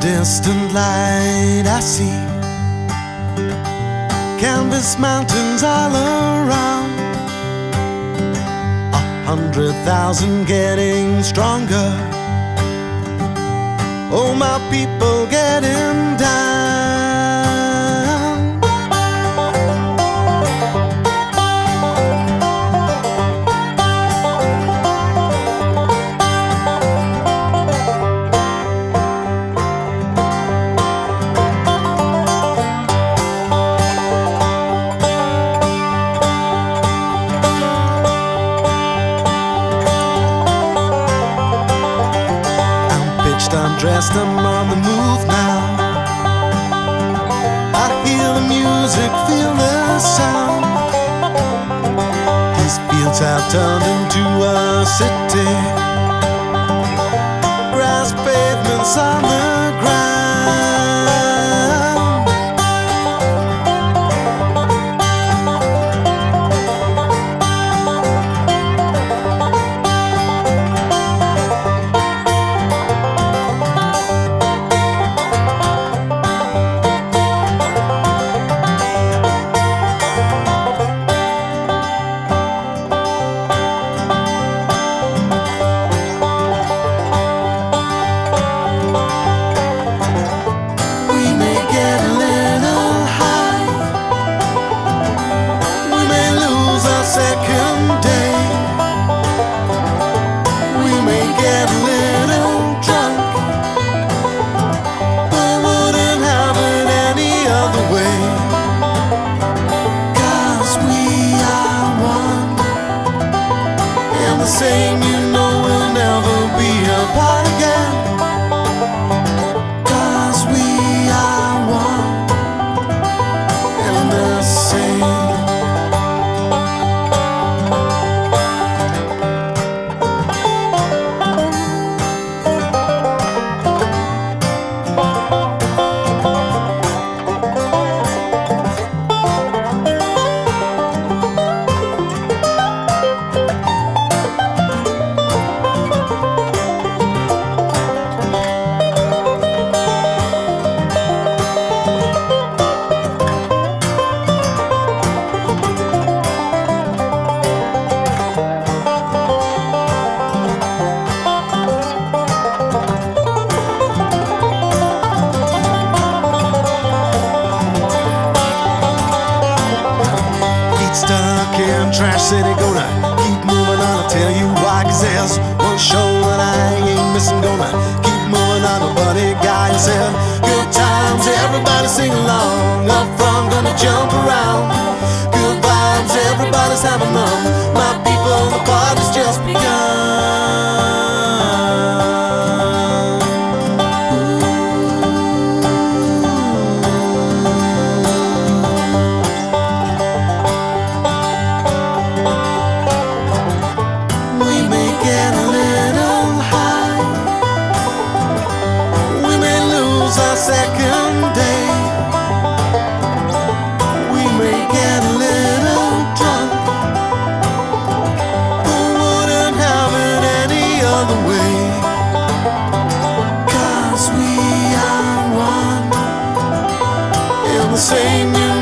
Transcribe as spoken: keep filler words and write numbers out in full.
distant light I see canvas mountains all around, a hundred thousand getting stronger. Oh, my people getting down. I'm dressed, I'm on the move now. I hear the music, feel the sound. These fields have turned into a city. Grass pavements on the ground. Same, you know we'll never be apart again. 'Cause we are one and the same. Stuck in Trash City, gonna keep moving on. I'll tell you why, 'cause there's one show that I ain't missing. Gonna keep moving on. A buddy guy said, good times, everybody sing along. Up front, gonna jump around. Good vibes, everybody's having them. My people, the party's just begun. Second day, we may get a little drunk, but wouldn't have it any other way. 'Cause we are one in the same universe.